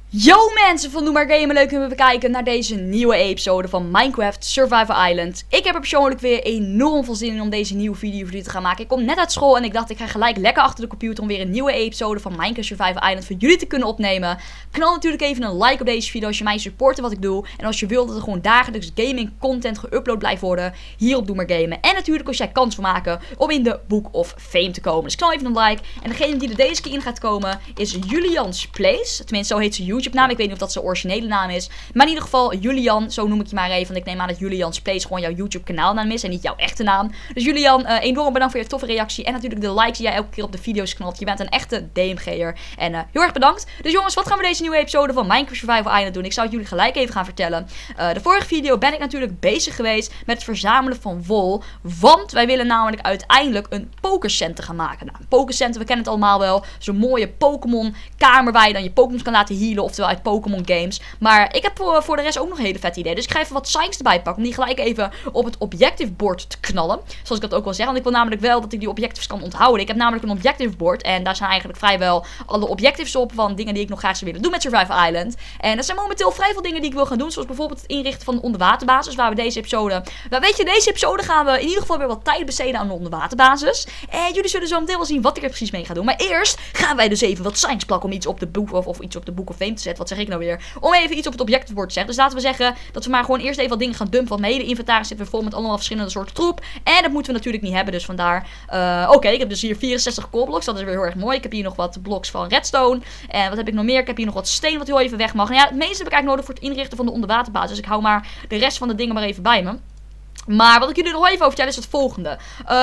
Yo mensen van Doe Maar Gamen, leuk om te kijken naar deze nieuwe episode van Minecraft Survival Island. Ik heb er persoonlijk weer enorm veel zin in om deze nieuwe video voor jullie te gaan maken. Ik kom net uit school en ik dacht ik ga gelijk lekker achter de computer om weer een nieuwe episode van Minecraft Survival Island voor jullie te kunnen opnemen. Knal natuurlijk even een like op deze video als je mij supporten wat ik doe. En als je wilt dat er gewoon dagelijks gaming content geüpload blijft worden hier op Doe Maar Gamen. En natuurlijk als jij kans wil maken om in de Book of Fame te komen. Dus knal even een like. En degene die er deze keer in gaat komen is Julian's Place. Tenminste zo heet ze YouTube naam. Ik weet niet of dat zijn originele naam is. Maar in ieder geval Julian, zo noem ik je maar even. Want ik neem aan dat Julian's Place gewoon jouw YouTube kanaalnaam is en niet jouw echte naam. Dus Julian, enorm bedankt voor je toffe reactie. En natuurlijk de likes die jij elke keer op de video's knalt. Je bent een echte DMG'er. En heel erg bedankt. Dus jongens, wat gaan we deze nieuwe episode van Minecraft Survival Island doen? Ik zou het jullie gelijk even gaan vertellen. De vorige video ben ik natuurlijk bezig geweest met het verzamelen van wol. Want wij willen namelijk uiteindelijk een pokercenter gaan maken. Nou, een pokercenter, we kennen het allemaal wel. Zo'n mooie Pokémon kamer waar je dan je Pokémon kan laten healen. Oftewel uit Pokémon games. Maar ik heb voor de rest ook nog een hele vette idee. Dus ik ga even wat signs erbij pakken. Om die gelijk even op het objective board te knallen. Zoals ik dat ook wel zeg. Want ik wil namelijk wel dat ik die objectives kan onthouden. Ik heb namelijk een objective board. En daar zijn eigenlijk vrijwel alle objectives op. Van dingen die ik nog graag zou willen doen met Survival Island. En er zijn momenteel vrij veel dingen die ik wil gaan doen. Zoals bijvoorbeeld het inrichten van de onderwaterbasis. Waar we deze episode... Nou weet je, deze episode gaan we in ieder geval weer wat tijd besteden aan de onderwaterbasis. En jullie zullen zo meteen wel zien wat ik er precies mee ga doen. Maar eerst gaan wij dus even wat signs plakken om iets op de boek of iets op de Book of Fame te zetten. Wat zeg ik nou weer? Om even iets op het objective board te zeggen. Dus laten we zeggen dat we maar gewoon eerst even wat dingen gaan dumpen. Want mijn hele inventaris zit weer vol met allemaal verschillende soorten troep. En dat moeten we natuurlijk niet hebben. Dus vandaar. Oké, ik heb dus hier 64 coalblocks. Dat is weer heel erg mooi. Ik heb hier nog wat blocks van redstone. En wat heb ik nog meer? Ik heb hier nog wat steen wat heel even weg mag. Nou ja, het meeste heb ik eigenlijk nodig voor het inrichten van de onderwaterbasis. Dus ik hou maar de rest van de dingen maar even bij me. Maar wat ik jullie nog even over vertel is het volgende.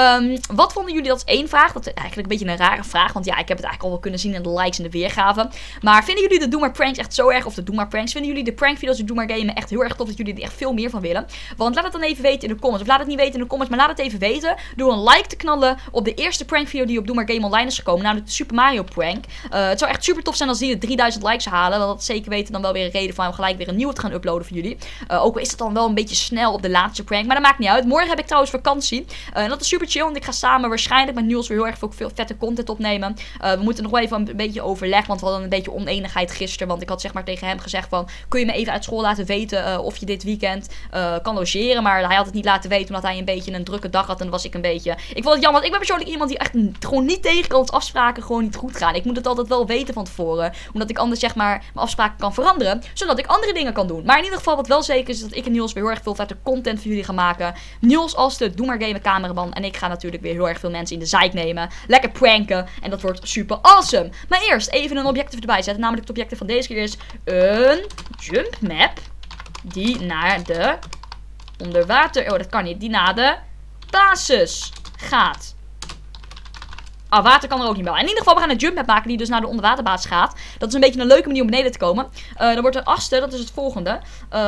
Wat vonden jullie, dat is één vraag. Dat is eigenlijk een beetje een rare vraag. Want ja, ik heb het eigenlijk al wel kunnen zien in de likes en de weergaven. Maar vinden jullie de Doe Maar pranks echt zo erg? Of de Doe Maar pranks? Vinden jullie de prankvideo's op Doe Maar Gamen echt heel erg tof? Dat jullie er echt veel meer van willen? Want laat het dan even weten in de comments. Of laat het niet weten in de comments. Maar laat het even weten. Door een like te knallen op de eerste prankvideo die op Doe Maar Gamen online is gekomen. Namelijk de Super Mario prank. Het zou echt super tof zijn als die de 3000 likes halen. Want dat zeker weten dan wel weer een reden voor om gelijk weer een nieuwe te gaan uploaden voor jullie. Ook al is het dan wel een beetje snel op de laatste prank. Maar dat maakt niet uit. Morgen heb ik trouwens vakantie. En dat is super chill. Want ik ga samen waarschijnlijk met Niels weer heel erg veel vette content opnemen. We moeten nog wel even een beetje overleggen. Want we hadden een beetje oneenigheid gisteren. Want ik had zeg maar tegen hem gezegd van... Kun je me even uit school laten weten of je dit weekend kan logeren. Maar hij had het niet laten weten. Omdat hij een beetje een drukke dag had. En dan was ik een beetje... Ik vond het jammer. Want ik ben persoonlijk iemand die echt gewoon niet tegenkomt. Als afspraken gewoon niet goed gaan. Ik moet het altijd wel weten van tevoren. Omdat ik anders zeg maar mijn afspraken kan veranderen. Zodat ik andere dingen kan doen. Maar in ieder geval wat wel zeker is. Dat ik en Niels weer heel erg veel vette content voor jullie gaan maken. Niels als de Doe Maar Gamen cameraman. En ik ga natuurlijk weer heel erg veel mensen in de zeik nemen. Lekker pranken. En dat wordt super awesome. Maar eerst even een objective erbij zetten. Namelijk het objective van deze keer is een jump map. Die naar de onderwater... Oh, dat kan niet. Die naar de basis gaat. Ah, water kan er ook niet bij. In ieder geval, we gaan een jump map maken die dus naar de onderwaterbasis gaat. Dat is een beetje een leuke manier om beneden te komen. Dan wordt een achtste, dat is het volgende.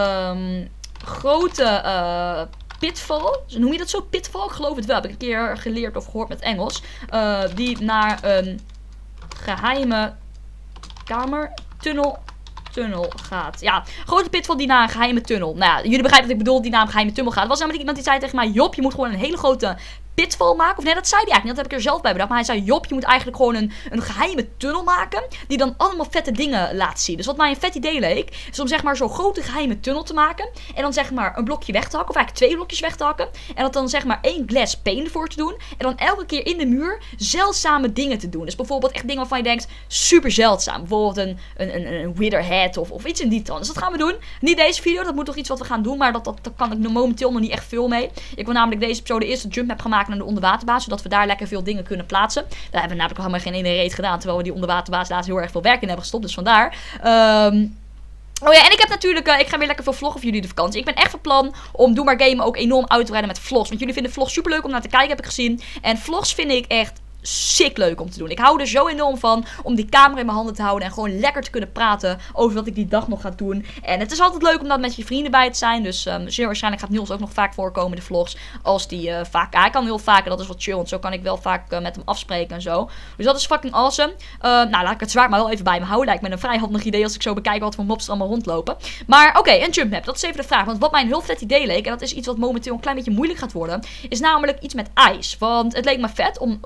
Grote... pitfall, noem je dat zo? Pitfall? Ik geloof het wel. Heb ik een keer geleerd of gehoord met Engels. Die naar een geheime kamer, tunnel gaat. Ja, grote pitfall die naar een geheime tunnel. Nou ja, jullie begrijpen wat ik bedoel, die naar een geheime tunnel gaat. Er was namelijk iemand die zei tegen mij, Job, je moet gewoon een hele grote pitfall maken. Of nee, dat zei hij eigenlijk niet. Dat heb ik er zelf bij bedacht. Maar hij zei, Job, je moet eigenlijk gewoon een geheime tunnel maken. Die dan allemaal vette dingen laat zien. Dus wat mij een vet idee leek. Is om zeg maar zo'n grote geheime tunnel te maken. En dan zeg maar een blokje weg te hakken. Of eigenlijk 2 blokjes weg te hakken. En dat dan zeg maar 1 glass pane ervoor te doen. En dan elke keer in de muur zeldzame dingen te doen. Dus bijvoorbeeld echt dingen waarvan je denkt, super zeldzaam. Bijvoorbeeld een witherhead of iets in die trant. Dus dat gaan we doen. Niet deze video. Dat moet toch iets wat we gaan doen. Maar dat kan ik momenteel nog niet echt veel mee. Ik wil namelijk deze episode eerst een jump map gaan maken naar de onderwaterbasis, zodat we daar lekker veel dingen kunnen plaatsen. Daar hebben we namelijk helemaal geen ene reet gedaan, terwijl we die onderwaterbasis laatst heel erg veel werk in hebben gestopt, dus vandaar. Oh ja, en ik heb natuurlijk, ik ga weer lekker veel vloggen voor jullie de vakantie. Ik ben echt van plan om Doe Maar Gamen ook enorm uit te breiden met vlogs. Want jullie vinden vlogs super leuk om naar te kijken, heb ik gezien. En vlogs vind ik echt sick leuk om te doen. Ik hou er zo enorm van om die camera in mijn handen te houden en gewoon lekker te kunnen praten over wat ik die dag nog ga doen. En het is altijd leuk om dat met je vrienden bij te zijn. Dus zeer waarschijnlijk gaat Niels ook nog vaak voorkomen in de vlogs. Als die vaak... hij kan heel vaker, dat is wat chill. Want zo kan ik wel vaak met hem afspreken en zo. Dus dat is fucking awesome. Nou, laat ik het zwaard maar wel even bij me houden. Lijkt me een vrij handig idee als ik zo bekijk wat voor mobs er allemaal rondlopen. Maar oké, een jump map. Dat is even de vraag. Want wat mij een heel vet idee leek, en dat is iets wat momenteel een klein beetje moeilijk gaat worden, is namelijk iets met ijs. Want het leek me vet om iets hiermee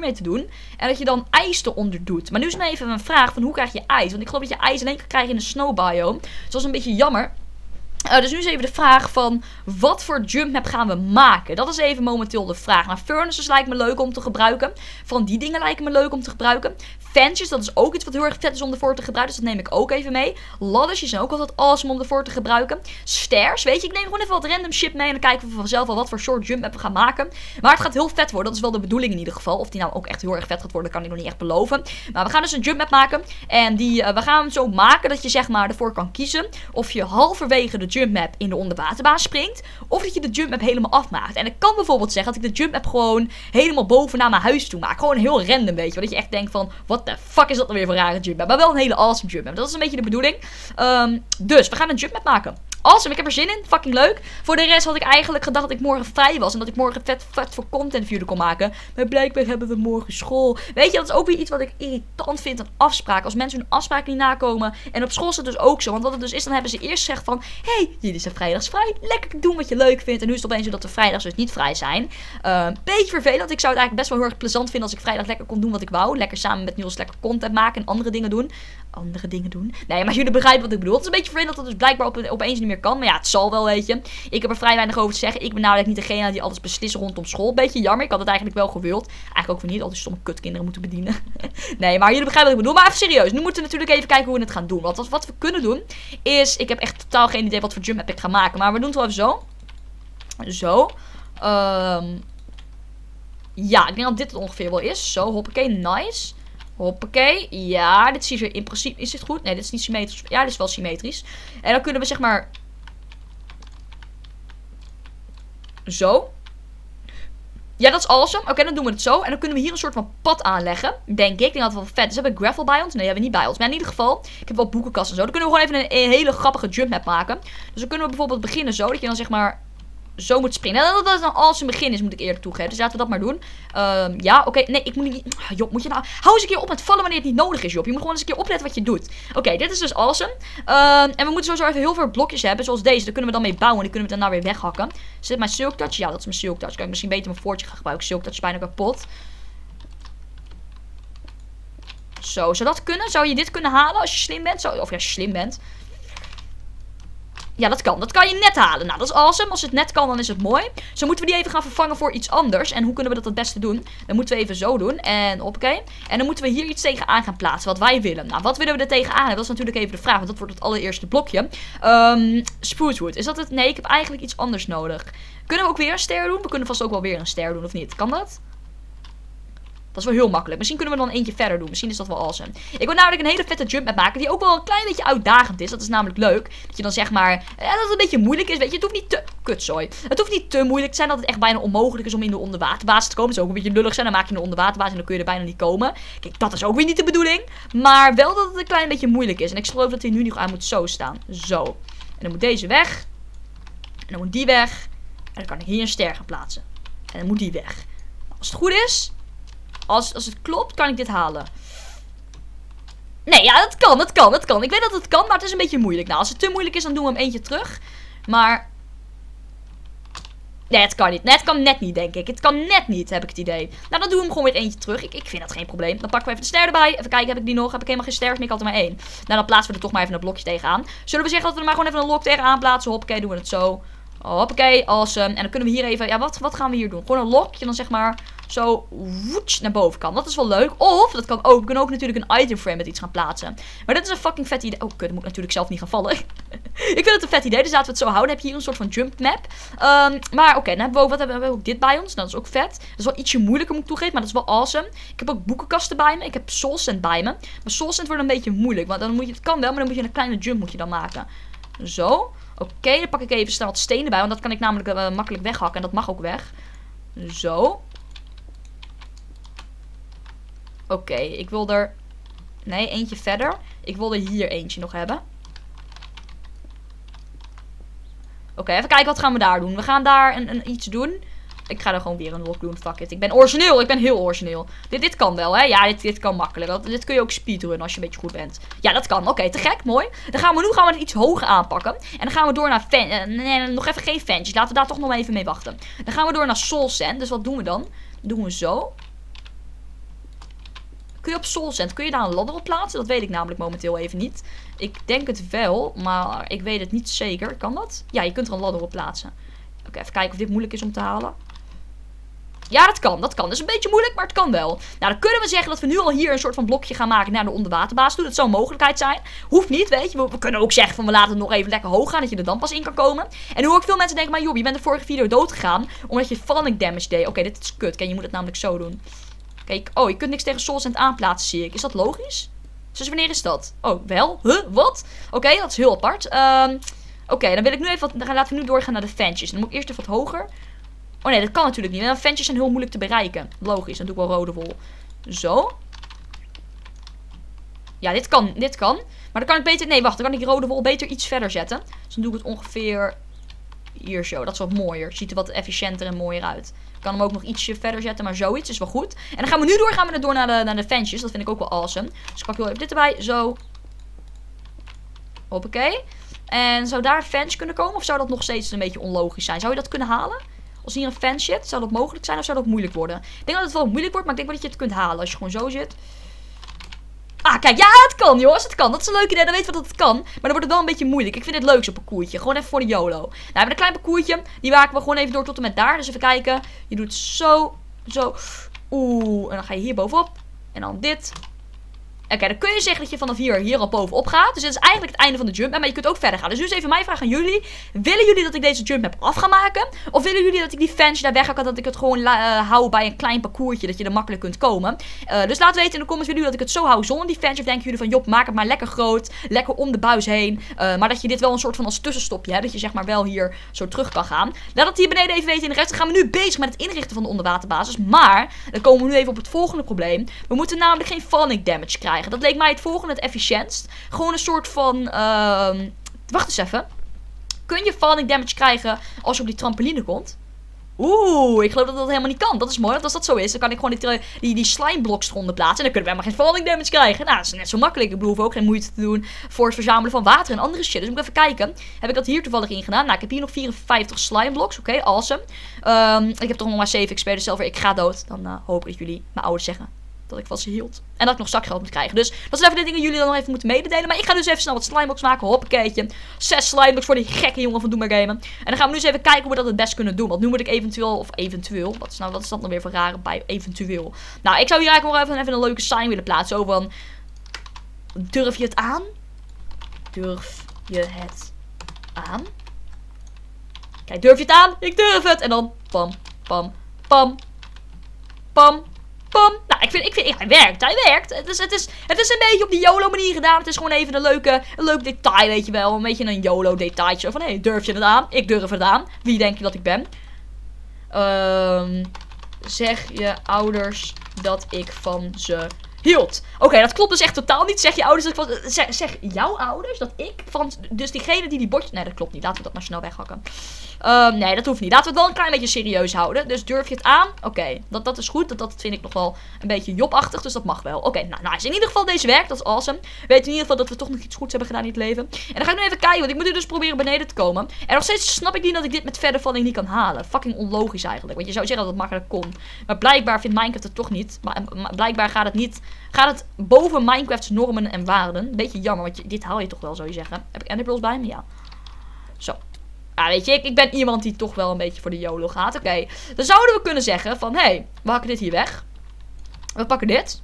hiermee te doen. En dat je dan ijs eronder doet. Maar nu is nou even een vraag van hoe krijg je ijs? Want ik geloof dat je ijs alleen kan krijgen in de snow biome. Dus dat is een beetje jammer. Dus nu is even de vraag van wat voor jump map gaan we maken? Dat is even momenteel de vraag. Nou, furnaces lijkt me leuk om te gebruiken. Van die dingen lijken me leuk om te gebruiken. Fences, dat is ook iets wat heel erg vet is om ervoor te gebruiken. Dus dat neem ik ook even mee. Ladders zijn ook altijd awesome om ervoor te gebruiken. Stairs, weet je, ik neem gewoon even wat random shit mee. En dan kijken we vanzelf al wat voor soort jump map we gaan maken. Maar het gaat heel vet worden, dat is wel de bedoeling in ieder geval. Of die nou ook echt heel erg vet gaat worden, kan ik nog niet echt beloven. Maar we gaan dus een jump map maken. En we gaan hem zo maken dat je zeg maar ervoor kan kiezen of je halverwege de jump map in de onderwaterbaan springt. Of dat je de jump map helemaal afmaakt. En ik kan bijvoorbeeld zeggen dat ik de jump map gewoon helemaal bovenaan mijn huis toe maak. Gewoon heel random, weet je. Dat je echt denkt van, what the fuck is dat nou weer voor een rare jump map? Maar wel een hele awesome jump map. Dat is een beetje de bedoeling. Dus we gaan een jump map maken. Awesome, ik heb er zin in. Fucking leuk. Voor de rest had ik eigenlijk gedacht dat ik morgen vrij was. En dat ik morgen vet voor content voor jullie kon maken. Maar blijkbaar hebben we morgen school. Weet je, dat is ook weer iets wat ik irritant vind aan afspraken. Als mensen hun afspraken niet nakomen. En op school is het dus ook zo. Want wat het dus is, dan hebben ze eerst gezegd van, hey, jullie zijn vrijdags vrij. Lekker doen wat je leuk vindt. En nu is het opeens zo dat de vrijdags dus niet vrij zijn. Beetje vervelend. Ik zou het eigenlijk best wel heel erg plezant vinden als ik vrijdag lekker kon doen wat ik wou. Lekker samen met Niels lekker content maken en andere dingen doen. Nee, maar jullie begrijpen wat ik bedoel. Het is een beetje vervelend dat het dus blijkbaar opeens niet meer kan. Maar ja, het zal wel, weet je. Ik heb er vrij weinig over te zeggen. Ik ben namelijk niet degene die alles beslist rondom school. Beetje jammer. Ik had het eigenlijk wel gewild. Eigenlijk ook weer niet. Al die stomme kutkinderen moeten bedienen. Nee, maar jullie begrijpen wat ik bedoel. Maar even serieus. Nu moeten we natuurlijk even kijken hoe we het gaan doen. Want wat we kunnen doen is... Ik heb echt totaal geen idee wat voor jump map ik ga maken. Maar we doen het wel even zo. Zo. Ja, ik denk dat dit het ongeveer wel is. Zo, hoppakee. Nice. Hoppakee. Ja, dit ziet er in principe... Is dit goed? Nee, dit is niet symmetrisch. Ja, dit is wel symmetrisch. En dan kunnen we zeg maar... Zo. Ja, dat is awesome. Oké, dan doen we het zo. En dan kunnen we hier een soort van pad aanleggen. Denk ik. Ik denk dat het wel vet is. Hebben we gravel bij ons? Nee, hebben we niet bij ons. Maar in ieder geval, ik heb wel boekenkasten en zo. Dan kunnen we gewoon even een hele grappige jump map maken. Dus dan kunnen we bijvoorbeeld beginnen zo. Dat je dan zeg maar... Zo moet springen. En dat het een awesome begin is, moet ik eerlijk toegeven. Dus laten we dat maar doen. Ja, oké. Nee, ik moet niet... Job, moet je nou... Hou eens een keer op met vallen wanneer het niet nodig is, Job. Je moet gewoon eens een keer opletten wat je doet. Oké, dit is dus awesome. En we moeten sowieso even heel veel blokjes hebben, zoals deze. Daar kunnen we dan mee bouwen. En die kunnen we dan weer weghakken. Is dit mijn silk touch? Ja, dat is mijn silk touch. Kan ik misschien beter mijn voortje gaan gebruiken. Silk touch is bijna kapot. Zo, zou dat kunnen? Zou je dit kunnen halen als je slim bent? Of ja, als je slim bent. Ja, dat kan. Dat kan je net halen. Nou, dat is awesome. Als het net kan, dan is het mooi. Zo moeten we die even gaan vervangen voor iets anders. En hoe kunnen we dat het beste doen? Dan moeten we even zo doen. En oké. En dan moeten we hier iets tegenaan gaan plaatsen. Wat wij willen. Nou, wat willen we er tegenaan hebben? Dat is natuurlijk even de vraag. Want dat wordt het allereerste blokje. Sprucewood. Is dat het? Nee, ik heb eigenlijk iets anders nodig. Kunnen we ook weer een ster doen? We kunnen vast ook wel weer een ster doen, of niet? Kan dat? Dat is wel heel makkelijk. Misschien kunnen we dan eentje verder doen. Misschien is dat wel awesome. Ik wil namelijk een hele vette jump map maken. Die ook wel een klein beetje uitdagend is. Dat is namelijk leuk. Dat je dan zeg maar... dat het een beetje moeilijk is. Weet je, het hoeft niet te... Kutzooi. Het hoeft niet te moeilijk te zijn dat het echt bijna onmogelijk is om in de onderwaterbasis te komen. Dat zou ook een beetje lullig zijn. Dan maak je een onderwaterbasis en dan kun je er bijna niet komen. Kijk, dat is ook weer niet de bedoeling. Maar wel dat het een klein beetje moeilijk is. En ik geloof dat hij nu nog aan moet zo staan. Zo. En dan moet deze weg. En dan moet die weg. En dan kan ik hier een ster gaan plaatsen. En dan moet die weg. Als het goed is... Als het klopt, kan ik dit halen. Nee, ja, dat kan. Ik weet dat het kan, maar het is een beetje moeilijk. Nou, als het te moeilijk is, dan doen we hem eentje terug. Maar... Nee, het kan niet. Nee, het kan net niet, denk ik. Het kan net niet, heb ik het idee. Nou, dan doen we hem gewoon weer eentje terug. Ik vind dat geen probleem. Dan pakken we even de ster erbij. Even kijken, heb ik die nog? Heb ik helemaal geen ster meer? Ik had er maar één. Nou, dan plaatsen we er toch maar even een blokje tegenaan. Zullen we zeggen dat we er maar gewoon even een blok tegenaan plaatsen? Hoppakee, doen we het zo. Hoppakee, awesome. En dan kunnen we hier even... Ja, wat gaan we hier doen? Gewoon een lokje, dan zeg maar... Zo, woets, naar boven kan. Dat is wel leuk. Of, dat kan ook. We kunnen ook natuurlijk een item frame met iets gaan plaatsen. Maar dat is een fucking vet idee. Oh, kut, dat moet ik natuurlijk zelf niet gaan vallen. Ik vind het een vet idee, dus laten we het zo houden. Dan heb je hier een soort van jump map. Maar oké, dan hebben we ook, we hebben ook dit bij ons. Nou, dat is ook vet. Dat is wel ietsje moeilijker, moet ik toegeven, maar dat is wel awesome. Ik heb ook boekenkasten bij me. Ik heb Soul Sand bij me. Maar Soul Sand wordt een beetje moeilijk. Want dan moet je, het kan wel, maar dan moet je een kleine jump moet je dan maken. Zo. Oké, dan pak ik even snel wat stenen bij. Want dat kan ik namelijk makkelijk weghakken. En dat mag ook weg. Zo. Oké, ik wil er... Nee, eentje verder. Ik wil er hier eentje nog hebben. Oké, even kijken wat gaan we daar doen. We gaan daar iets doen. Ik ga er gewoon weer een lock doen. Fuck it. Ik ben origineel. Ik ben heel origineel. Dit kan wel, hè? Ja, dit kan makkelijk. Dit kun je ook speedrunnen als je een beetje goed bent. Ja, dat kan. Oké, te gek. Mooi. Dan gaan we het iets hoger aanpakken. En dan gaan we door naar... nee, nog even geen ventjes. Laten we daar toch nog even mee wachten. Dan gaan we door naar Soul Sand. Dus wat doen we dan? Dat doen we zo. Kun je op Soul Sand, kun je daar een ladder op plaatsen? Dat weet ik namelijk momenteel even niet. Ik denk het wel, maar ik weet het niet zeker. Kan dat? Ja, je kunt er een ladder op plaatsen. Oké, even kijken of dit moeilijk is om te halen. Ja, dat kan. Dat kan. Dat is een beetje moeilijk, maar het kan wel. Nou, dan kunnen we zeggen dat we nu al hier een soort van blokje gaan maken naar de onderwaterbasis toe. Dat zou een mogelijkheid zijn. Hoeft niet, weet je. We kunnen ook zeggen van we laten het nog even lekker hoog gaan, dat je er dan pas in kan komen. En nu hoor ik veel mensen denken, maar joh, je bent de vorige video dood gegaan omdat je falling damage deed. Oké, dit is kut. Kijk, je moet het namelijk zo doen. Kijk, oh, je kunt niks tegen Soul Sand aanplaatsen, zie ik. Is dat logisch? Dus wanneer is dat? Oh, wel? Huh? Wat? Oké, dat is heel apart. Oké, dan wil ik nu even dan laten we nu doorgaan naar de ventjes. Dan moet ik eerst even wat hoger. Oh nee, dat kan natuurlijk niet. Want ventjes zijn heel moeilijk te bereiken. Logisch, dan doe ik wel rode wol. Zo. Ja, dit kan. Maar dan kan ik beter... Nee, wacht. Dan kan ik die rode wol beter iets verder zetten. Dus dan doe ik het ongeveer hier zo. Dat is wat mooier. Ziet er wat efficiënter en mooier uit. Ik kan hem ook nog ietsje verder zetten, maar zoiets is wel goed. En dan gaan we nu door naar de ventjes. Dat vind ik ook wel awesome. Dus ik pak heel even dit erbij. Zo. Hoppakee. En zou daar een fence kunnen komen? Of zou dat nog steeds een beetje onlogisch zijn? Zou je dat kunnen halen? Als hier een fence zit, zou dat mogelijk zijn of zou dat moeilijk worden? Ik denk dat het wel moeilijk wordt, maar ik denk wel dat je het kunt halen als je gewoon zo zit. Ah, kijk, ja, het kan, jongens, het kan. Dat is een leuk idee, dan weten we dat het kan. Maar dan wordt het wel een beetje moeilijk. Ik vind het leuk, zo'n parcoursje. Gewoon even voor de YOLO. Nou, we hebben een klein parcoursje. Die maken we gewoon even door tot en met daar. Dus even kijken. Je doet zo, zo. Oeh, en dan ga je hier bovenop. En dan dit. Oké, dan kun je zeggen dat je vanaf hier al bovenop gaat. Dus dit is eigenlijk het einde van de jump. Maar je kunt ook verder gaan. Dus nu is even mijn vraag aan jullie. Willen jullie dat ik deze jump heb af gaan maken? Of willen jullie dat ik die fence daar weg ga? Dat ik het gewoon hou bij een klein parcoursje. Dat je er makkelijk kunt komen. Dus laat weten in de comments. Willen jullie dat ik het zo hou zonder die fence? Of denken jullie van Job, maak het maar lekker groot. Lekker om de buis heen. Maar dat je dit wel een soort van als tussenstopje hebt. Dat je zeg maar wel hier zo terug kan gaan. Laat het hier beneden even weten in de rest. Dan gaan we nu bezig met het inrichten van de onderwaterbasis. Maar dan komen we nu even op het volgende probleem. We moeten namelijk geen falling damage krijgen. Dat leek mij het volgende het efficiëntst. Gewoon een soort van... wacht eens even. Kun je falling damage krijgen als je op die trampoline komt? Oeh, ik geloof dat dat helemaal niet kan. Dat is mooi, want als dat zo is, dan kan ik gewoon die slimebloks eronder plaatsen. En dan kunnen we helemaal geen falling damage krijgen. Nou, dat is net zo makkelijk. Ik bedoel, ook geen moeite te doen voor het verzamelen van water en andere shit. Dus moet ik even kijken. Heb ik dat hier toevallig in gedaan? Nou, ik heb hier nog 54 slimebloks. Oké, awesome. Ik heb toch nog maar 7 XP, dus zelf ik ga dood. Dan hoop ik dat jullie mijn ouders zeggen dat ik van ze hield. En dat ik nog zakgeld moet krijgen. Dus dat zijn even de dingen die jullie dan nog even moeten mededelen. Maar ik ga dus even snel wat slimebox maken. Hoppakeetje. 6 slimebox voor die gekke jongen van Doe Maar Gamen. En dan gaan we nu eens even kijken hoe we dat het best kunnen doen. Want nu moet ik eventueel... Wat is dat nou weer voor rare bij eventueel? Nou, ik zou hier eigenlijk nog even een leuke sign willen plaatsen. Zo van... Durf je het aan? Durf je het aan? Kijk, durf je het aan? Ik durf het! En dan... Pam, pam, pam. Pam. Pam. Nou, ik vind hij werkt. Hij werkt. Het is een beetje op die YOLO manier gedaan. Het is gewoon even een leuk detail, weet je wel. Een beetje een YOLO detailtje. Van, hé, durf je het aan? Ik durf het aan. Wie denk je dat ik ben? Zeg je ouders dat ik van ze hield. Oké, dat klopt dus echt totaal niet. Zeg je ouders dat ik van... Zeg jouw ouders dat ik van... Dus diegene die bordjes... Nee, dat klopt niet. Laten we dat maar snel weghakken. Nee, dat hoeft niet. Laten we het wel een klein beetje serieus houden. Dus durf je het aan? Oké, dat is goed. Dat vind ik nog wel een beetje jobachtig. Dus dat mag wel. Oké, nou nice. In ieder geval deze werkt. Dat is awesome. We weten in ieder geval dat we toch nog iets goeds hebben gedaan in het leven. En dan ga ik nu even kijken. Want ik moet nu dus proberen beneden te komen. En nog steeds snap ik niet dat ik dit met verder valling niet kan halen. Fucking onlogisch eigenlijk. Want je zou zeggen dat het makkelijk kon. Maar blijkbaar vindt Minecraft het toch niet. Maar blijkbaar gaat het niet... Gaat het boven Minecraft's normen en waarden. Beetje jammer, want dit haal je toch wel, zou je zeggen. Heb ik enderpearls bij me? Ja. Zo. Ja, weet je, ik ben iemand die toch wel een beetje voor de YOLO gaat. Oké. Dan zouden we kunnen zeggen van, hé, we hakken dit hier weg. We pakken dit.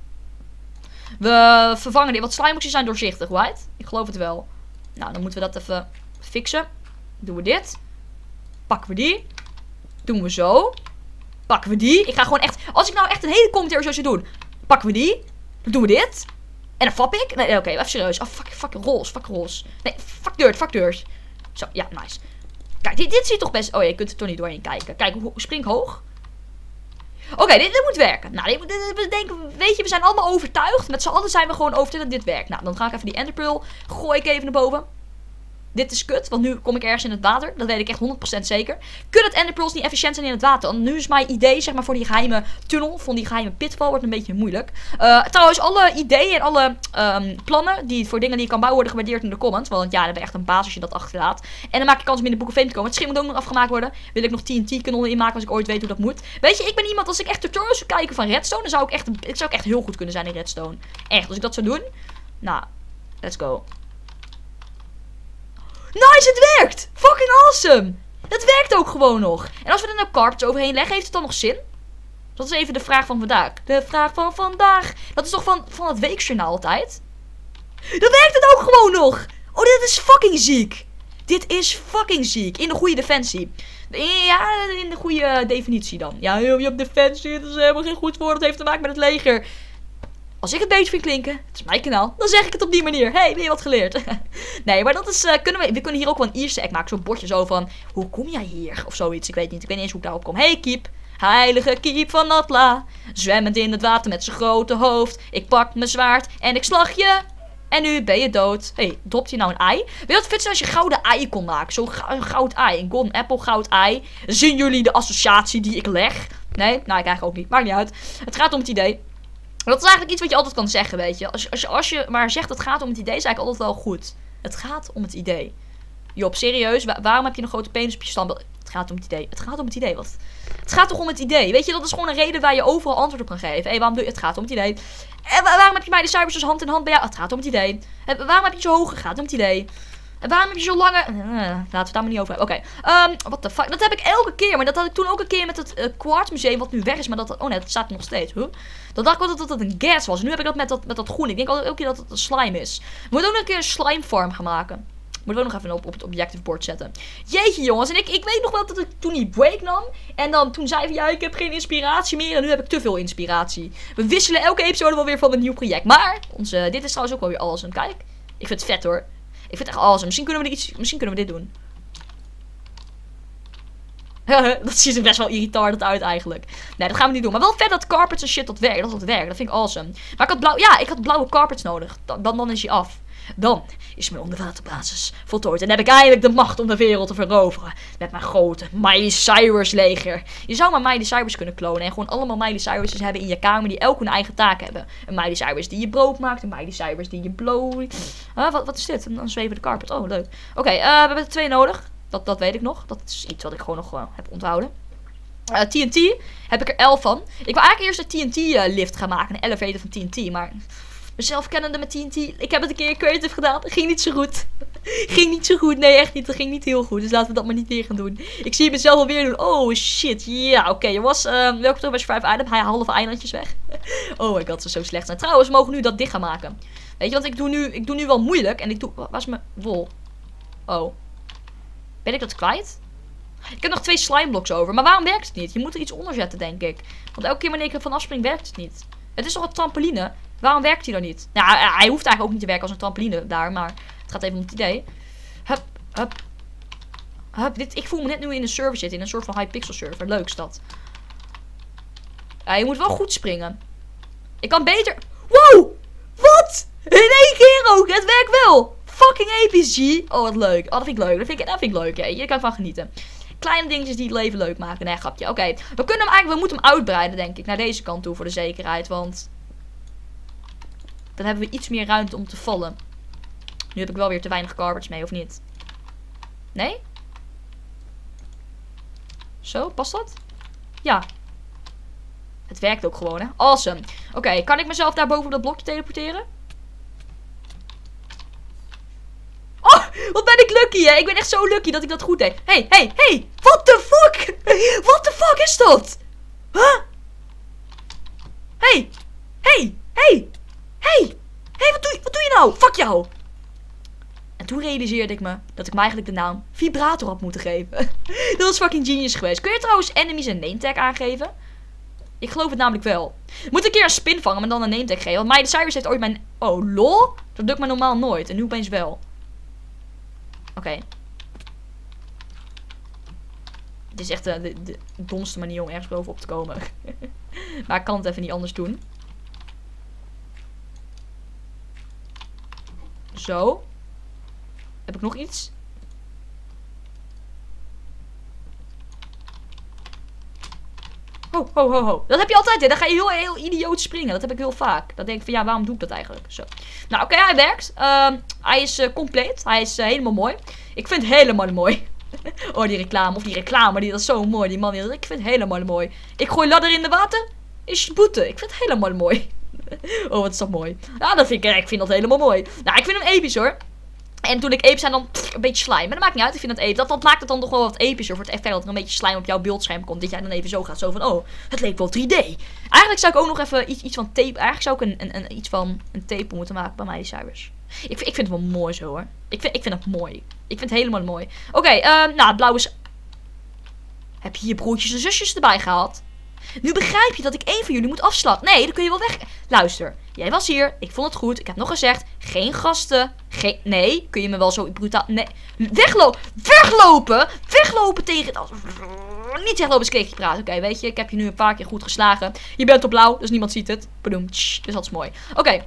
We vervangen dit. Want slimeboxjes zijn doorzichtig, right? Ik geloof het wel. Nou, dan moeten we dat even fixen. Doen we dit. Pakken we die. Doen we zo. Pakken we die. Ik ga gewoon echt... Als ik nou echt een hele commentaar zou doen... Pakken we die. Dan doen we dit. En dan fap ik. Nee, oké, even serieus. Oh, fuck roze. Nee, fuck dirt. Zo, ja, nice. Kijk, dit ziet toch best... Oh, je kunt er toch niet doorheen kijken. Kijk, spring hoog. Oké, dit moet werken. Nou, we denken, weet je, we zijn allemaal overtuigd. Met z'n allen zijn we gewoon overtuigd dat dit werkt. Nou, dan ga ik even die enderpearl. Gooi ik even naar boven. Dit is kut, want nu kom ik ergens in het water. Dat weet ik echt 100% zeker. Kunnen het Ender Pearls niet efficiënt zijn in het water? Want nu is mijn idee, zeg maar, voor die geheime tunnel, van die geheime pitfall, wordt een beetje moeilijk. Trouwens, alle ideeën en alle plannen voor dingen die je kan bouwen worden gewaardeerd in de comments. Want ja, dan heb je echt een baas als je dat achterlaat. En dan maak je kans om in de Book of Fame te komen. Het schip moet ook nog afgemaakt worden. Wil ik nog TNT-kanonnen inmaken als ik ooit weet hoe dat moet. Weet je, ik ben iemand, als ik echt tutorials zou kijken van Redstone, dan zou ik echt heel goed kunnen zijn in Redstone. Echt, als ik dat zou doen. Nou, let's go. Nice, het werkt! Fucking awesome! Het werkt ook gewoon nog. En als we er nou carpets overheen leggen, heeft het dan nog zin? Dat is even de vraag van vandaag. De vraag van vandaag. Dat is toch van het weekjournaal altijd? Dan werkt het ook gewoon nog! Oh, dit is fucking ziek! Dit is fucking ziek. In de goede defensie. Ja, in de goede definitie dan. Ja, je hebt defensie, dat is helemaal geen goed woord. Dat heeft te maken met het leger. Als ik het beter vind klinken, het is mijn kanaal, dan zeg ik het op die manier. Hey, weer wat geleerd. Nee, maar dat is, we kunnen hier ook wel een Ierse egg maken. Zo'n bordje zo van, hoe kom jij hier? Of zoiets, ik weet niet eens hoe ik daarop kom. Hey, Kiep. Heilige Kiep van Atla. Zwemmend in het water met zijn grote hoofd. Ik pak mijn zwaard en ik slag je. En nu ben je dood. Hé, dropt hij nou een ei? Weet je wat vet zijn als je gouden ei kon maken? Zo'n goud ei. Een golden apple goud ei. Zien jullie de associatie die ik leg? Nee? Nou, ik eigenlijk ook niet. Maakt niet uit. Het gaat om het idee. Dat is eigenlijk iets wat je altijd kan zeggen, weet je. Als je maar zegt het gaat om het idee, is eigenlijk altijd wel goed. Het gaat om het idee. Job, serieus, waarom heb je een grote penis op je standbeeld? Het gaat om het idee. Het gaat om het idee. Wat? Het gaat toch om het idee? Weet je, dat is gewoon een reden waar je overal antwoord op kan geven. Hé, waarom doe je het? Het gaat om het idee. En waarom heb je mij de cijfers dus hand in hand bij jou? Het gaat om het idee. En waarom heb je zo hoog? Het gaat om het idee. En waarom heb je zo lange... laten we het daar maar niet over hebben. Oké. What the fuck? Dat heb ik elke keer. Maar dat had ik toen ook een keer met het Quartz Museum, wat nu weg is. Maar dat... Oh nee, dat staat er nog steeds. Huh? Dat dacht ik altijd dat het een gas was. En nu heb ik dat met dat groen. Ik denk altijd elke keer dat het een slime is. We moeten ook nog een keer een slime farm gaan maken. Moeten we ook nog even op het objective board zetten. Jeetje jongens. En ik weet nog wel dat ik toen die break nam. En dan toen zei van ja, ik heb geen inspiratie meer. En nu heb ik te veel inspiratie. We wisselen elke episode wel weer van een nieuw project. Maar dit is trouwens ook wel weer awesome. Kijk. Ik vind het vet hoor. Ik vind het echt awesome. Misschien kunnen we dit doen. Dat ziet er best wel irritant uit eigenlijk. Nee, dat gaan we niet doen. Maar wel vet dat carpets en shit dat werkt. Dat vind ik awesome. Maar ik had blauwe carpets nodig. Dan is hij af. Dan is mijn onderwaterbasis voltooid. En dan heb ik eindelijk de macht om de wereld te veroveren. Met mijn grote Miley Cyrus leger. Je zou maar Miley Cyrus kunnen klonen. En gewoon allemaal Miley Cyruses hebben in je kamer. Die elk hun eigen taak hebben. Een Miley Cyrus die je brood maakt. Een Miley Cyrus die je bloot. Wat is dit? Dan zweven de carpet. Oh, leuk. Oké, we hebben er 2 nodig. Dat weet ik nog. Dat is iets wat ik gewoon nog heb onthouden. TNT heb ik er 11 van. Ik wil eigenlijk eerst een TNT-lift gaan maken. Een elevator van TNT. Maar mezelf kennende met TNT. Ik heb het een keer creative gedaan. Dat ging niet zo goed. Ging niet zo goed. Nee, echt niet. Dat ging niet heel goed. Dus laten we dat maar niet weer gaan doen. Ik zie het mezelf alweer doen. Oh, shit. Ja, oké. Welkom terug bij Survive Island. Hij halve eilandjes weg. Oh my god, dat is zo slecht zijn. Trouwens, we mogen nu dat dicht gaan maken. Weet je, want ik doe nu wel moeilijk. En ik doe... Waar is mijn wol? Oh. Ben ik dat kwijt? Ik heb nog 2 slimeblocks over. Maar waarom werkt het niet? Je moet er iets onder zetten, denk ik. Want elke keer wanneer ik ervan afspring, werkt het niet. Het is toch een trampoline? Waarom werkt hij dan niet? Nou, hij hoeft eigenlijk ook niet te werken als een trampoline daar. Maar het gaat even om het idee. Hup, hup. Hup. Ik voel me net nu in een server zitten. In een soort van Hypixel server. Leuk is dat. Ja, je moet wel goed springen. Ik kan beter... Wow! Wat? In 1 keer ook. Het werkt wel. Fucking episch, G. Oh, wat leuk. Oh, dat vind ik leuk. Dat vind ik leuk, hè. Hier kan ik van genieten. Kleine dingetjes die het leven leuk maken. Nee, grapje. Oké. We moeten hem uitbreiden, denk ik. Naar deze kant toe, voor de zekerheid. Want dan hebben we iets meer ruimte om te vallen. Nu heb ik wel weer te weinig carpets mee, of niet? Nee? Zo, past dat? Ja. Het werkt ook gewoon, hè. Awesome. Oké, kan ik mezelf daar boven op dat blokje teleporteren? Oh, wat ben ik lucky, hè? Ik ben echt zo lucky dat ik dat goed deed. Hey. What the fuck? What the fuck is dat? Huh? Hey, wat doe je nou? Fuck jou. En toen realiseerde ik me dat ik me eigenlijk de naam Vibrator had moeten geven. Dat was fucking genius geweest. Kun je trouwens enemies een name tag aangeven? Ik geloof het namelijk wel. Moet een keer een spin vangen, maar dan een name tag geven. Want Miley Cyrus heeft ooit mijn... Oh, lol? Dat lukt me normaal nooit. En nu opeens wel. Oké. Dit is echt de domste manier om ergens bovenop te komen. Maar ik kan het even niet anders doen. Zo. Heb ik nog iets? Ho, ho, ho, ho. Dat heb je altijd, hè. Dan ga je heel idioot springen. Dat heb ik heel vaak. Dan denk ik van, ja, waarom doe ik dat eigenlijk? Zo. Nou, oké, hij werkt. Hij is compleet. Hij is helemaal mooi. Ik vind het helemaal mooi. Oh, die reclame. Of die reclame, dat is zo mooi. Die man, ik vind het helemaal mooi. Ik gooi ladder in de water. Is boete. Ik vind het helemaal mooi. Oh, wat is dat mooi. Ja, ik vind dat helemaal mooi. Nou, ik vind hem episch, hoor. En toen ik episch zijn dan een beetje slime. Maar dat maakt niet uit, ik vind dat episch. Dat maakt het dan toch wel wat epischer voor het effect dat er een beetje slime op jouw beeldscherm komt. Dat jij dan even zo gaat, zo van, oh, het leek wel 3D. Eigenlijk zou ik ook nog even iets van tape, eigenlijk zou ik iets van een tape moeten maken bij mij, Cyrus. Ik vind het wel mooi zo, hoor. Ik vind het mooi. Ik vind het helemaal mooi. Oké, nou, het blauwe is... Heb je je broertjes en zusjes erbij gehaald? Nu begrijp je dat ik één van jullie moet afslappen. Nee, dan kun je wel weg... Luister, jij was hier. Ik vond het goed. Ik heb nog gezegd, geen gasten. Nee, kun je me wel zo brutaal... Nee, weglopen! Weglopen tegen... Niet weglopen, is kreeg praten. Oké, weet je, ik heb je nu een paar keer goed geslagen. Je bent op blauw, dus niemand ziet het. Bedoem, dus dat is mooi. Oké.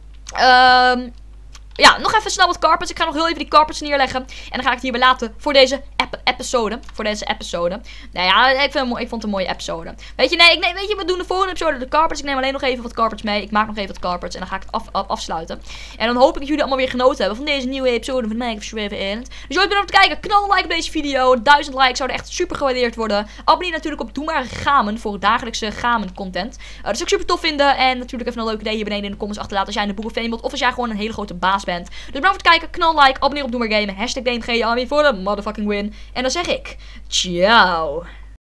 Ja, nog even snel wat carpets. Ik ga nog heel even die carpets neerleggen. En dan ga ik het hierbij laten voor deze episode. Nou ja, ik vond het een mooie episode. Weet je, weet je, we doen de volgende episode de carpets. Ik neem alleen nog even wat carpets mee. Ik maak nog even wat carpets en dan ga ik het afsluiten. En dan hoop ik dat jullie allemaal weer genoten hebben van deze nieuwe episode van Minecraft Survival Island. Dus jullie bedankt voor het kijken. Knal een like op deze video. 1000 likes zouden echt super gewaardeerd worden. Abonneer natuurlijk op Doe maar Gamen voor dagelijkse Gamen content. Dat zou ik super tof vinden. En natuurlijk even een leuk idee hier beneden in de comments achterlaten als jij in de Book of Fame wilt. Of als jij gewoon een hele grote baas bent. Dus bedankt voor het kijken. Knal like. Abonneer op Doe maar Gamen. #DameGA voor de motherfucking win. En dan zeg ik, ciao.